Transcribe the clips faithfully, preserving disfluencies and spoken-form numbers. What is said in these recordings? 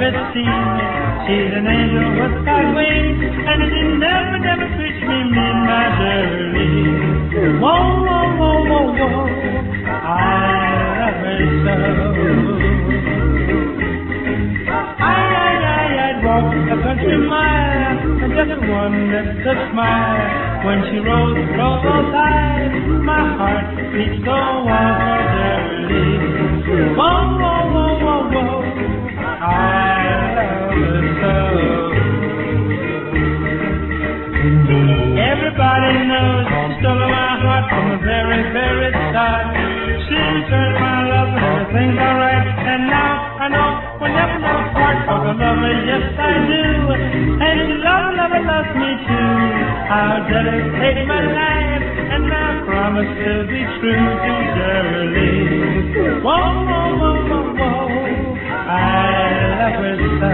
just seen me. She's an angel with God's wings, and she never, never treats me mean, my Darlene. Whoa, whoa, whoa, whoa, whoa, I love her so. I, I, I, I'd walk a country mile, and just one little smile. When she rose, rose outside, my heart beat so warm for Darlene. Whoa, whoa, whoa, whoa, whoa, I love her so. Everybody knows she stole my heart from the very, very start. She turned my love and everything's alright. And now I know we'll never, never part. Cause I love her, yes I do. And she loves, loves, loves me too. I'll dedicate my life, and I promise to be true to Darlene. Whoa, whoa, whoa, whoa, whoa, I love her so.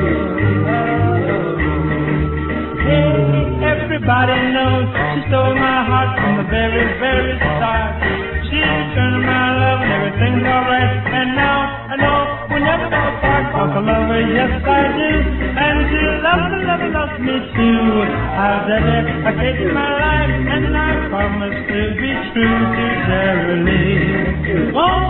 Hey, everybody knows she stole my heart from the very, very start. She turned my love and everything's alright. And now I know we'll never, never part. Cause I love her, yes I do. And she loves, loves, loves me too. I'll dedicate my life, and I promise to be true to Darlene. Oh,